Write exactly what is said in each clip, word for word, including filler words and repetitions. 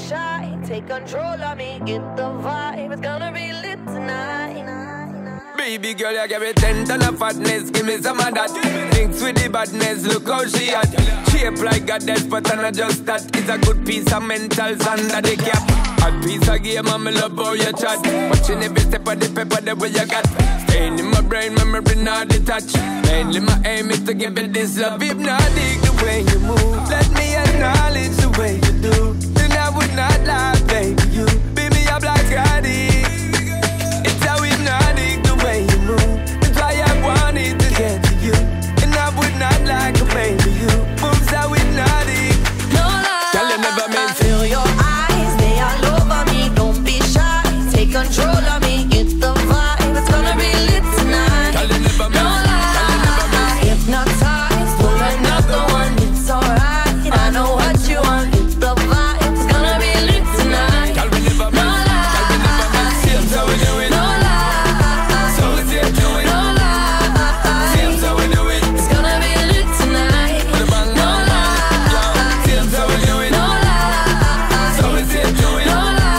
shy. Take control of me, get the vibe. It's gonna be lit tonight. Baby girl, you give me ten ton of fatness, give me some of that. Thinks with the badness, look how she at. Shape like a death, but I'm not just that. It's a good piece of mentals under the cap. A piece of game, I'm love how you chat. Watching every step of the paper, the way you got. Staying in my brain, memory not detached. Mainly my aim is to give it this love. Hypnotic the way you move. Let me acknowledge the way you do. Then I would not lie, baby, you beat me up like Scotty. It's how hypnotic the way you move. That's why I wanted to get to you. And I would not like a baby, you moves how hypnotic. No lie, tell you never meant to. Feel your eyes, they all over me. Don't be shy, take control of me. Get the vibe, it's gonna be lit tonight. Tell you never meant. No lie, hypnotized, pull another one. It's alright, I know what you want. Get the vibe, it's gonna be lit tonight. Tell me never meant. No lie, tell me never meant. Seems how we do it. no lie, So it's here to it. no lie. Seems how we do it. It's gonna be lit tonight. With a bang, No bang, bang. lie, Seems how we do it. no lie. So it's here to it. No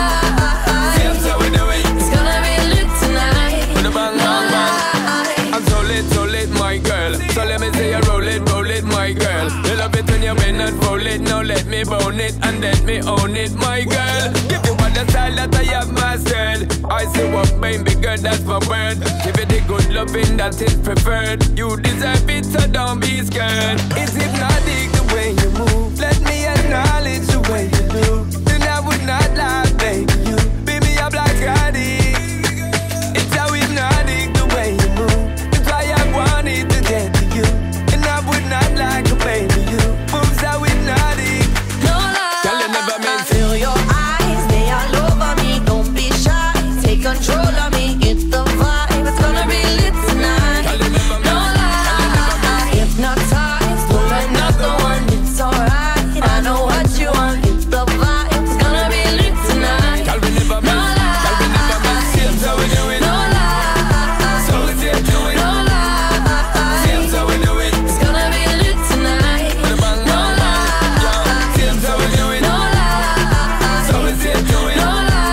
lie, Seems how we do it. it's gonna be lit tonight. With a bang, No bang, bang. lie. I'm so lit, so lit, my girl. So let me say you roll it, roll it, my girl. You love it when you win and roll it. Now let me bone it and let me own it, my girl. Give you all the style that I have mastered. I say what baby girl, that's my word. Give it the good loving that is preferred. You deserve it, so don't be scared. It's hypnotic the way you move. Let me acknowledge the way you do. Then I would not lie, baby, you beat me up like Scotty. It's how hypnotic the way you move. That's why I wanted to get to you. And I would not like a baby, you moves how hypnotic. No lie, Tell you never meant to. feel your eyes, they all over me. Don't be shy, take control of me. Get the vibe, it's gonna be lit tonight. Tell you never No meant. lie, hypnotized, pull another one. It's alright, I know what you want. Get the vibe, it's gonna be lit tonight. Tell me never No meant. Tell me never meant. Seems how we do it. No lie, So it's here to it. no lie. Seems how we do it. It's gonna be lit tonight. With a bang, No bang, bang. lie, Seems how we do it. no lie. So it's here to it. No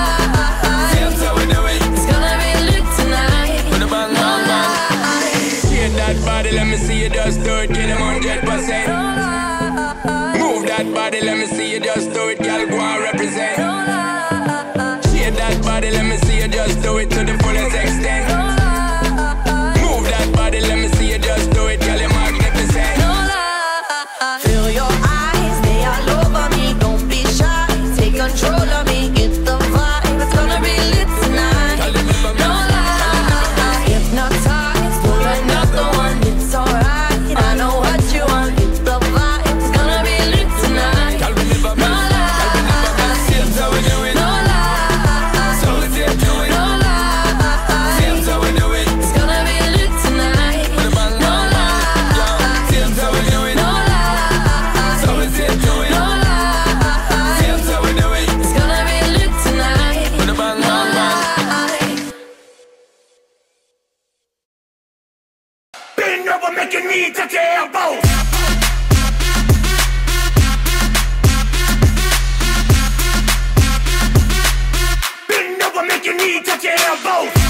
lie, Seems how we do it. it's gonna be lit tonight. With a bang, No bang, bang. lie, Shake that body, let me see you just do it. Get them one hundred percent. no lie, Move that body, let me see you just do it. Girl, go and represent. no lie, Shake that body, let me see you just do it to the fullest extent. no lie, Move that body, let me see you just do it. Girl, you're magnificent. no lie. Feel your eyes, they all over me. Don't be shy, take control of me. Get the vibe, it's gonna be lit tonight. Tell you never No meant. lie, hypnotized, pull another one. It's alright, I know what you want. Get the vibe, it's gonna be lit tonight. Tell me never No meant. Tell me never meant. lie, Seems how we do it. no lie, So it's here to it. no lie. Seems how we do it. It's gonna be lit tonight. With a bang, No bang, bang. lie, Seems how we do it. no lie, So it's here to it. no lie. Seems how we do it. It's gonna be lit tonight. With a bang, No bang, bang. lie. Bend over, make your knee touch your elbows. Bend over, make your knee touch your elbows.